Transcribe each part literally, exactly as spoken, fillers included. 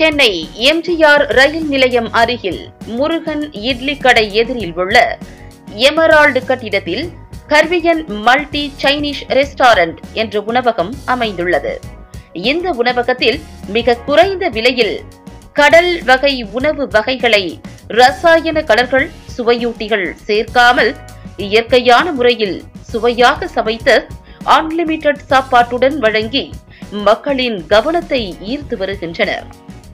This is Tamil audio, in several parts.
சென்னை எம்ஜிஆர் ரயில் நிலையம் அருகில் முருகன் இட்லி கடை எதிரில் உள்ள எமரால்டு கட்டிடத்தில் கர்வியன் மல்டி சைனீஸ் ரெஸ்டாரண்ட் என்ற உணவகம் அமைந்துள்ளது. இந்த உணவகத்தில் மிக குறைந்த விலையில் கடல் வகை உணவு வகைகளை ரசாயன கலர்கள், சுவையூட்டிகள் சேர்க்காமல் இயற்கையான முறையில் சுவையாக சமைத்து அன்லிமிட்டெட் சாப்பாட்டுடன் வழங்கி மக்களின் கவனத்தை ஈர்த்து வருகின்றனர்.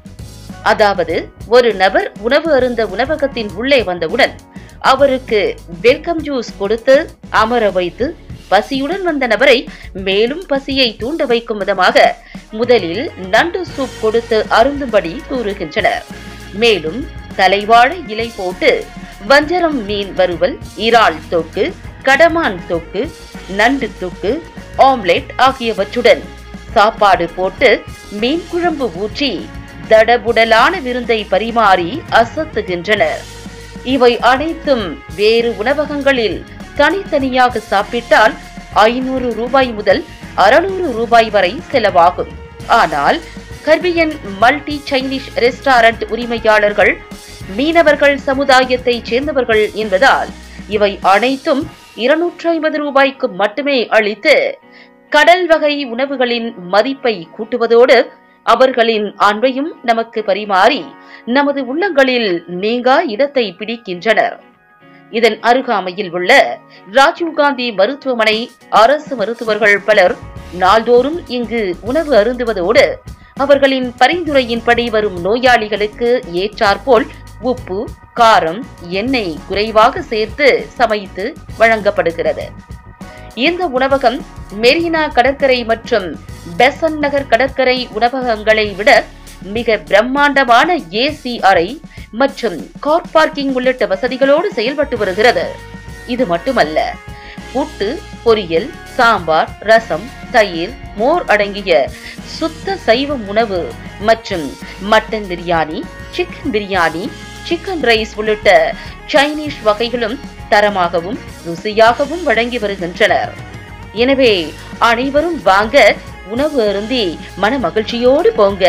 அதாவது, ஒரு நபர் உணவு அருந்த உணவகத்தின் உள்ளே வந்தவுடன் அவருக்கு வெல்கம் ஜூஸ் கொடுத்து அமர வைத்து பசியுடன் வந்த நபரை மேலும் பசியை தூண்ட வைக்கும் விதமாக முதலில் நண்டு சூப் கொடுத்து அருந்தும்படி கூறுகின்றனர். மேலும் தலைவாழை இலை போட்டு வஞ்சரம் மீன் வறுவல், இறால் தொக்கு, கடமான் தொக்கு, நண்டு தொக்கு, ஆம்லெட் ஆகியவற்றுடன் சாப்பாடு போட்டு மீன் குழம்பு ஊற்றி தடபுடலான விருந்தை பரிமாறி அசத்துகின்றனர். இவை அனைத்தும் வேறு உணவகங்களில் தனித்தனியாக சாப்பிட்டால் ஐநூறு ரூபாய் முதல் அறுநூறு ரூபாய் வரை செலவாகும். ஆனால் கர்வியன் மல்டி சைனீஸ் ரெஸ்டாரண்ட் உரிமையாளர்கள் மீனவர்கள் சமுதாயத்தை சேர்ந்தவர்கள் என்பதால் இவை அனைத்தும் இருநூற்றி ஐம்பது ரூபாய்க்கு மட்டுமே அளித்து கடல் வகை உணவுகளின் மதிப்பை கூட்டுவதோடு அவர்களின் அன்பையும் நமக்கு பரிமாறி நமது உள்ளங்களில் நீங்கா இடத்தை பிடிக்கின்றனர். இதன் அருகாமையில் உள்ள ராஜீவ்காந்தி மருத்துவமனை அரசு மருத்துவர்கள் பலர் நாள்தோறும் இங்கு உணவு அருந்துவதோடு அவர்களின் பரிந்துரையின்படி வரும் நோயாளிகளுக்கு ஏற்றாற்போல் உப்பு, காரம், எண்ணெய் குறைவாக சேர்த்து சமைத்து வழங்கப்படுகிறது. இந்த உணவகம் மெரினா கடற்கரை மற்றும் பெசன் நகர் கடற்கரை உணவகங்களை விட மிக பிரம்மாண்டமான ஏசி அறை மற்றும் கார் பார்க்கிங் உள்ளிட்ட வசதிகளோடு செயல்பட்டு வருகிறது. இது மட்டுமல்ல, புட்டு, பொரியல், சாம்பார், ரசம், தயிர், மோர் அடங்கிய சுத்த சைவ உணவு மற்றும் mutton biryani, chicken biryani, chicken rice உள்ளிட்ட சைனீஸ் வகைகளும் தரமாகவும் ருசியாகவும் வழங்கி வருகின்றனர். எனவே அனைவரும் வாங்க, உணவு அருந்தி மன மகிழ்ச்சியோடு போங்க.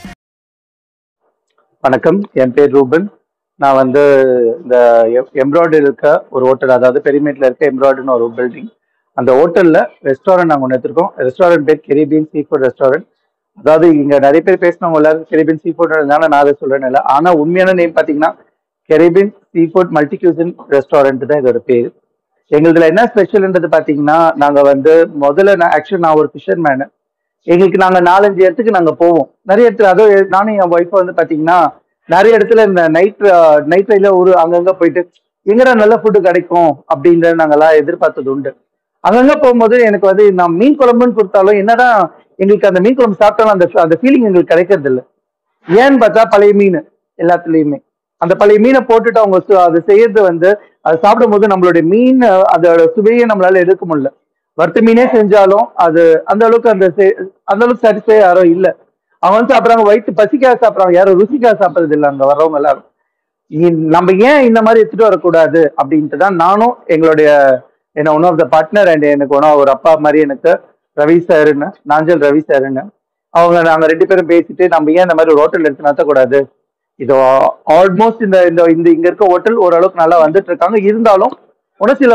வணக்கம், என் பேர் ரூபன். நான் வந்து இந்த எம்ப்ராய்டரி இருக்க ஒரு ஹோட்டல், அதாவது பெரிமேட்ல இருக்க எம்ப்ராய்டரின்னு ஒரு பில்டிங், அந்த ஹோட்டல்ல ரெஸ்டாரண்ட் நாங்கள் ஒன்று எடுத்திருக்கோம். ரெஸ்டாரண்ட் பேர் கெரிபியன் சீ ஃபுட் ரெஸ்டாரண்ட். அதாவது இங்க நிறைய பேர் பேசினவங்க எல்லாரும் கெரிபியன் சீ ஃபுட் இருந்தாலும் நான் அதை சொல்றேன் இல்லை, ஆனா உண்மையான நேம் பாத்தீங்கன்னா Caribbean sea food multi cuisine restaurant தான் இதோட பேர். எங்களுதுல என்ன ஸ்பெஷல்ன்றது பாத்தீங்கன்னா, நாங்க வந்து முதல்ல நான் ஆக்சுவலி நான் ஒரு ஃபிஷர் மேனு. எங்களுக்கு நாங்க நாலஞ்சு இடத்துக்கு நாங்க போவோம், நிறைய இடத்துல. அதோ நானும் என் ஒய்ஃப் வந்து பாத்தீங்கன்னா நிறைய இடத்துல இந்த நைட் நைட் ரைட்ல ஒரு அங்கங்க போயிட்டு எங்கடா நல்ல ஃபுட்டு கிடைக்கும் அப்படின்றத நாங்கெல்லாம் எதிர்பார்த்தது உண்டு. அங்கங்க போகும்போது எனக்கு வந்து நான் மீன் குழம்புன்னு கொடுத்தாலும் என்னதான் எங்களுக்கு அந்த மீன் குழம்பு சாப்பிட்டாலும் அந்த அந்த ஃபீலிங் எங்களுக்கு கிடைக்கிறது இல்லை. ஏன்னு பார்த்தா பழைய மீன் எல்லாத்துலயுமே அந்த பழைய மீனை போட்டுட்டு அவங்க அதை செய்யறது வந்து அதை சாப்பிடும் போது நம்மளுடைய மீன் அதோட சுவையை நம்மளால எடுக்க முடியல. வறுத்த மீனே செஞ்சாலும் அது அந்த அளவுக்கு அந்த அந்த அளவுக்கு சாட்டிஸ்ஃபை யாரும் இல்லை. அவங்க வந்து சாப்பிட்றாங்க வயிற்று பசிக்காக சாப்பிட்றாங்க, யாரும் ருசிக்காக சாப்பிட்றது இல்லை அங்கே வர்றவங்க எல்லாரும். நம்ம ஏன் இந்த மாதிரி எடுத்துட்டு வரக்கூடாது அப்படின்ட்டு தான் நானும் எங்களுடைய என்ன one of the partner and எனக்கு ஒன் ஒரு அப்பா மாதிரி எனக்கு ரவி சாருன்னு, நாஞ்சல் ரவி சாருன்னு, அவங்க நாங்கள் ரெண்டு பேரும் பேசிட்டு நம்ம ஏன் இந்த மாதிரி ஒரு ஹோட்டல் எடுத்து நடத்தக்கூடாது. இது ஆல்மோஸ்ட் இந்த இந்த இங்க இருக்க ஹோட்டல் ஓரளவுக்கு நல்லா வந்துட்டு இருக்காங்க. இருந்தாலும் ஒரு சில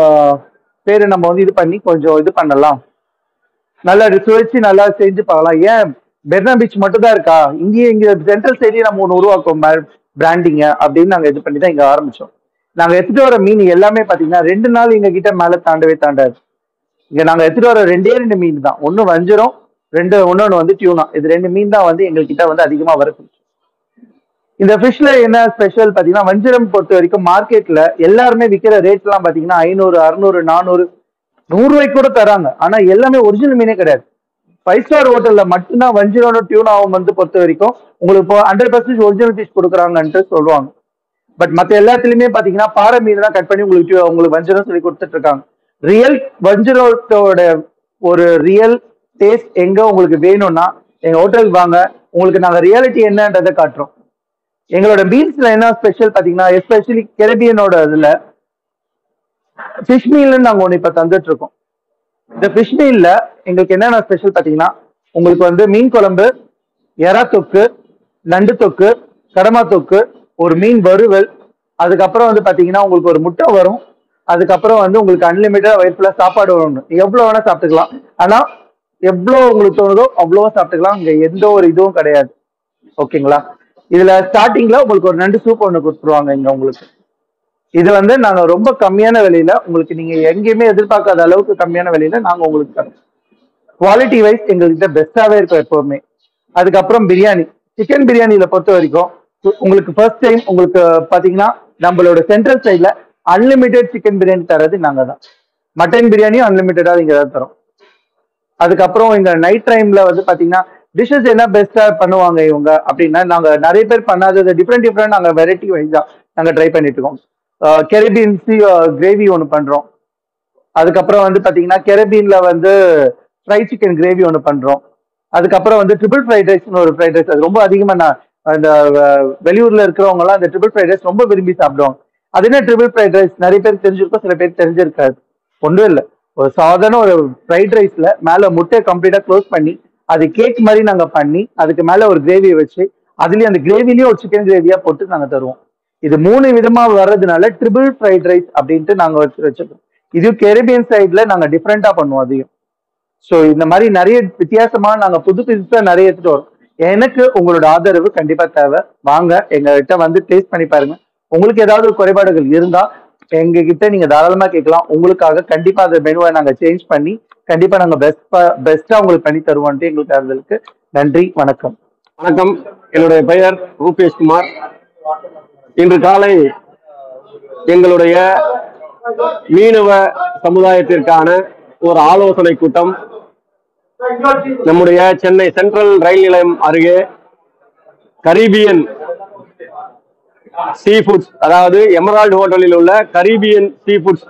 பேரு நம்ம வந்து இது பண்ணி கொஞ்சம் இது பண்ணலாம், நல்லா சுழற்சி நல்லா செஞ்சு பார்க்கலாம். ஏன் பெர்னா பீச் மட்டும் தான் இருக்கா, இங்கேயே இங்க சென்ட்ரல் சைட்லயே நம்ம ஒன்று உருவாக்கும் பிராண்டிங்க அப்படின்னு நாங்க இது பண்ணி தான் இங்க ஆரம்பிச்சோம். நாங்க எடுத்துட்டு வர மீன் எல்லாமே பாத்தீங்கன்னா ரெண்டு நாள் எங்க கிட்ட மேல தாண்டவே தாண்டாது. இங்க நாங்க எடுத்துட்டு வர ரெண்டே ரெண்டு மீன் தான், ஒன்னு வஞ்சிரம், ரெண்டு ஒன்னொன்னு வந்து டியூனா. இது ரெண்டு மீன் தான் வந்து எங்ககிட்ட வந்து அதிகமா வருது. இந்த ஃபிஷ்ல என்ன ஸ்பெஷல் பாத்தீங்கன்னா, வஞ்சிரம் பொறுத்த வரைக்கும் மார்க்கெட்ல எல்லாருமே விற்கிற ரேட் எல்லாம் பாத்தீங்கன்னா ஐநூறு, அறுநூறு, நானூறு, நூறு ரூபாய்க்கு கூட தராங்க. ஆனா எல்லாமே ஒரிஜினல் மீனே கிடையாது. ஃபைவ் ஸ்டார் ஹோட்டல்ல மட்டும்தான் வஞ்சிரம் டியூனாவும் வந்து பொறுத்த வரைக்கும் உங்களுக்கு இப்போ ஹண்ட்ரட் பர்சன்ட் ஒரிஜினல் ஃபிஷ் கொடுக்குறாங்கன்ட்டு சொல்லுவாங்க. பட் மற்ற எல்லாத்துலயுமே பாத்தீங்கன்னா பாறை மீன் தான் கட் பண்ணி உங்களுக்கு உங்களுக்கு வஞ்சிரம் சொல்லி கொடுத்துட்டு இருக்காங்க. ரியல் வஞ்சிரத்தோட ஒரு ரியல் டேஸ்ட் எங்க உங்களுக்கு வேணும்னா எங்க ஹோட்டலுக்கு வாங்க, உங்களுக்கு நாங்க ரியாலிட்டி என்னன்றதை காட்டுறோம். எங்களோட மீல்ஸ்ல என்ன ஸ்பெஷல் பாத்தீங்கன்னா, எஸ்பெஷலி கெரிபியனோட இதுல ஃபிஷ் மீல்னு நாங்க ஒன்று இப்ப தந்துட்டு இருக்கோம். இந்த ஃபிஷ் மீல்ல எங்களுக்கு என்னென்ன ஸ்பெஷல் பாத்தீங்கன்னா, உங்களுக்கு வந்து மீன் குழம்பு, எறா தொக்கு, நண்டு தொக்கு, கடமா தொக்கு, ஒரு மீன் வறுவல், அதுக்கப்புறம் வந்து பாத்தீங்கன்னா உங்களுக்கு ஒரு முட்டை வரும். அதுக்கப்புறம் வந்து உங்களுக்கு அன்லிமிட்டட் வயிற்றுல சாப்பாடு வரும். எவ்வளவு வேணா சாப்பிட்டுக்கலாம். ஆனா எவ்வளவு உங்களுக்கு தோணுதோ அவ்வளவோ சாப்பிட்டுக்கலாம். இங்க எந்த ஒரு இதுவும் கிடையாது. ஓகேங்களா? இதுல ஸ்டார்டிங்ல உங்களுக்கு ஒரு நண்டு சூப் ஒண்ணு கொடுத்துருவாங்க இங்க உங்களுக்கு. இது வந்து நாங்க ரொம்ப கம்மியான விலையில உங்களுக்கு நீங்க எங்கேயுமே எதிர்பார்க்காத அளவுக்கு கம்மியான விலையில நாங்க உங்களுக்கு தரோம். குவாலிட்டி வைஸ் எங்ககிட்ட பெஸ்டாவே இருக்கும் எப்பவுமே. அதுக்கப்புறம் பிரியாணி, சிக்கன் பிரியாணியில பொறுத்த வரைக்கும் உங்களுக்கு ஃபர்ஸ்ட் டைம் உங்களுக்கு பாத்தீங்கன்னா நம்மளோட சென்ட்ரல் சைட்ல அன்லிமிட்டெட் சிக்கன் பிரியாணி தரது நாங்க தான். மட்டன் பிரியாணியும் அன்லிமிட்டடா இங்க தான் தரோம். அதுக்கப்புறம் இங்க நைட் டைம்ல வந்து பாத்தீங்கன்னா டிஷ்ஷஸ் என்ன பெஸ்டா பண்ணுவாங்க இவங்க அப்படின்னா, நாங்க நிறைய பேர் பண்ணாதது டிஃப்ரெண்ட் டிஃப்ரெண்ட் நாங்க வெரைட்டி வைஸா நாங்க ட்ரை பண்ணிட்டு இருக்கோம். கெரிபியன் சி கிரேவி ஒன்று பண்றோம். அதுக்கப்புறம் வந்து பாத்தீங்கன்னா கெரிபியன்ல வந்து ஃப்ரை சிக்கன் கிரேவி ஒன்று பண்றோம். அதுக்கப்புறம் வந்து ட்ரிபிள் ஃப்ரைட் ரைஸ்னு ஒரு ஃப்ரைட் ரைஸ், அது ரொம்ப அதிகமா நான் அந்த வெளியூர்ல இருக்கிறவங்க எல்லாம் அந்த ட்ரிபிள் ஃப்ரைட் ரைஸ் ரொம்ப விரும்பி சாப்பிடுவாங்க. அது என்ன ட்ரிபிள் ஃப்ரைட் ரைஸ் நிறைய பேர் தெரிஞ்சிருக்கும், சில பேர் தெரிஞ்சிருக்காது. ஒன்றும் இல்லை, ஒரு சாதாரண ஒரு ஃப்ரைட் ரைஸ்ல மேல முட்டையை கம்ப்ளீட்டா க்ளோஸ் பண்ணி அது கேக் மாதிரி நாங்க பண்ணி அதுக்கு மேல ஒரு கிரேவியை வச்சு அதுலயும் அந்த கிரேவிலயும் ஒரு சிக்கன் கிரேவியா போட்டு நாங்க தருவோம். இது மூணு விதமா வர்றதுனால ட்ரிபிள் ஃப்ரைட் ரைஸ் அப்படின்ட்டு நாங்க வச்சு வச்சிருக்கோம். இது கெரிபியன் சைட்ல நாங்க டிஃப்ரெண்டா பண்ணுவோம் அதையும். ஸோ இந்த மாதிரி நிறைய வித்தியாசமா நாங்க புது புதுசா நிறைய எடுத்துட்டு வரோம். எனக்கு உங்களோட ஆதரவு கண்டிப்பா தேவை. வாங்க எங்ககிட்ட வந்து டேஸ்ட் பண்ணி பாருங்க. உங்களுக்கு ஏதாவது குறைபாடுகள் இருந்தா எங்க கிட்ட நீங்க தாராளமா கேட்கலாம். உங்களுக்காக கண்டிப்பா அந்த மெனுவை நாங்க சேஞ்ச் பண்ணி கண்டிப்பா நாங்க பெஸ்ட் பெஸ்டா உங்களுக்கு பண்ணி தருவோம்ட்டு எங்களுக்கு இருந்ததுக்கு நன்றி. வணக்கம். வணக்கம், என்னுடைய பெயர் ரூபேஷ் குமார். இன்று காலை எங்களுடைய மீனவ சமுதாயத்திற்கான ஒரு ஆலோசனை கூட்டம் நம்முடைய சென்னை சென்ட்ரல் ரயில் நிலையம் அருகே கரீபியன் சீ ஃபுட்ஸ், அதாவது எமரால்டு ஹோட்டலில் உள்ள கரீபியன் சீ ஃபுட்ஸ்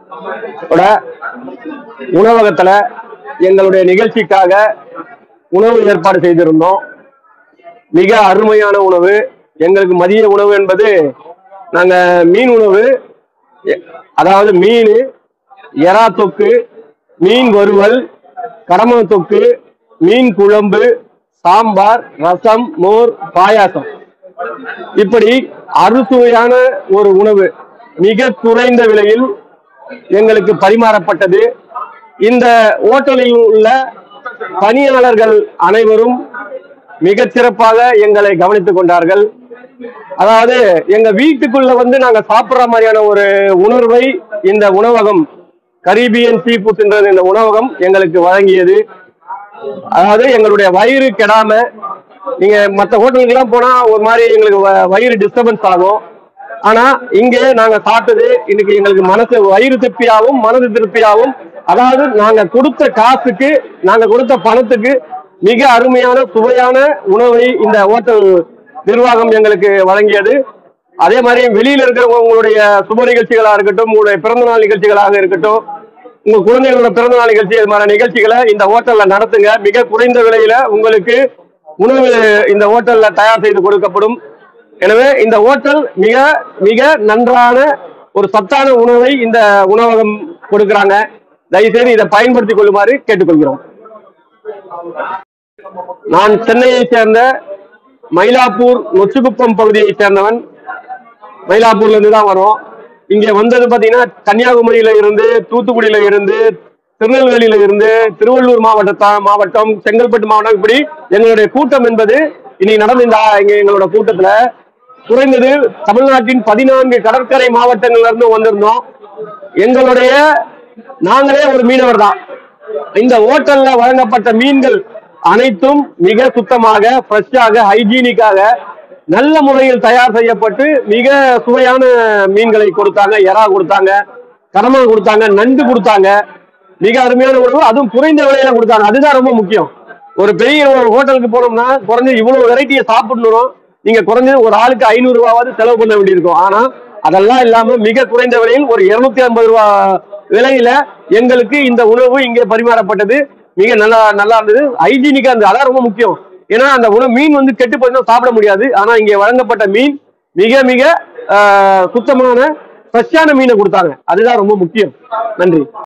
உணவகத்துல எங்களுடைய நிகழ்ச்சிக்காக உணவு ஏற்பாடு செய்திருந்தோம். மிக அருமையான உணவு. எங்களுக்கு மதிய உணவு என்பது நாங்க மீன் உணவு, அதாவது மீன், எறா தொக்கு, மீன் வறுவல், கடமா தொக்கு, மீன் குழம்பு, சாம்பார், ரசம், மோர், பாயாசம், இப்படி அறுசுவையான ஒரு உணவு மிக குறைந்த விலையில் எங்களுக்கு பரிமாறப்பட்டது. இந்த ஹோட்டலில் உள்ள பணியாளர்கள் அனைவரும் மிக சிறப்பாக எங்களை கவனித்துக் கொண்டார்கள். அதாவது எங்க வீட்டுக்குள்ள வந்து நாங்க சாப்பிடுற மாதிரியான ஒரு உணர்வை இந்த உணவகம் கரீபியன் சீ ஃபுட்ஸ் என்ற இந்த உணவகம் எங்களுக்கு வழங்கியது. அதாவது எங்களுடைய வயிறு கெடாம, நீங்க மற்ற ஹோட்டலுக்கு எல்லாம் போனா ஒரு மாதிரி எங்களுக்கு வயிறு டிஸ்டர்பன்ஸ் ஆகும். ஆனா இங்கே நாங்க சாப்பிட்டது இன்னைக்கு எங்களுக்கு மனசு வயிறு திருப்தியாகவும் மனது திருப்தியாகவும், அதாவது நாங்க கொடுத்த காசுக்கு நாங்க கொடுத்த பணத்துக்கு மிக அருமையான சுவையான உணவை இந்த ஹோட்டல் நிர்வாகம் எங்களுக்கு வழங்கியது. அதே மாதிரி வெளியில இருக்கிறவங்க உங்களுடைய சுப நிகழ்ச்சிகளா இருக்கட்டும், உங்களுடைய பிறந்தநாள் நிகழ்ச்சிகளாக இருக்கட்டும், உங்க குழந்தைகளோட பிறந்தநாள் நிகழ்ச்சி, இது மாதிரி நிகழ்ச்சிகளை இந்த ஹோட்டல்ல நடத்துங்க. மிக குறைந்த விலையில உங்களுக்கு உணவு இந்த ஹோட்டல்ல தயார் செய்து கொடுக்கப்படும். எனவே இந்த ஹோட்டல் மிக மிக நன்றான ஒரு சத்தான உணவை இந்த உணவகம் கொடுக்கிறாங்க. தயவுசெய்து இதை பயன்படுத்திக் கொள்ளுமாறு கேட்டுக்கொள்கிறோம். நான் சென்னையை சேர்ந்த மயிலாப்பூர் நொச்சிக்குப்பம் பகுதியை சேர்ந்தவன். மயிலாப்பூர்ல இருந்து தான் வரும். இங்க வந்தது பாத்தீங்கன்னா கன்னியாகுமரியில இருந்து, தூத்துக்குடியில இருந்து, திருநெல்வேலியில இருந்து, திருவள்ளூர் மாவட்ட மாவட்டம், செங்கல்பட்டு மாவட்டம், இப்படி எங்களுடைய கூட்டம் என்பது இன்னைக்கு நடந்த இந்த இங்க எங்களோட கூட்டத்துல குறைந்தது தமிழ்நாட்டின் பதினான்கு கடற்கரை மாவட்டங்கள்ல இருந்து வந்திருந்தோம். எங்களுடைய நாங்களே ஒரு மீனவர் தான். இந்த ஹோட்டல்ல வழங்கப்பட்ட மீன்கள் அனைத்தும் மிக சுத்தமாக, ஃப்ரெஷ்ஷாக, ஹைஜீனிக்காக, நல்ல முறையில் தயார் செய்யப்பட்டு மிக சுவையான மீன்களை கொடுத்தாங்க. எறா கொடுத்தாங்க, கடமா கொடுத்தாங்க, நண்டு கொடுத்தாங்க. மிக அருமையான உணவு, அதுவும் குறைந்த விலையில கொடுத்தாங்க. அதுதான் ரொம்ப முக்கியம். ஒரு பெரிய ஒரு ஹோட்டலுக்கு போனோம்னா குறைஞ்சது இவ்வளவு வெரைட்டியை சாப்பிடணும், நீங்க குறைஞ்சது ஒரு ஆளுக்கு ஐநூறு ரூபாவது செலவு பண்ண வேண்டியிருக்கும். ஆனா அதெல்லாம் இல்லாம மிக குறைந்த விலையில் ஒரு இருநூத்தி ஐம்பது ரூபாய் விலையில எங்களுக்கு இந்த உணவு இங்கே பரிமாறப்பட்டது. மிக நல்லா நல்லா இருந்தது, ஹைஜீனிக்கா இருந்தது. அதான் ரொம்ப முக்கியம். ஏன்னா அந்த உணவு மீன் வந்து கெட்டு போய் சாப்பிட முடியாது. ஆனா இங்கே வழங்கப்பட்ட மீன் மிக மிக சுத்தமான ஃப்ரெஷ்ஷான மீனை கொடுத்தாங்க. அதுதான் ரொம்ப முக்கியம். நன்றி.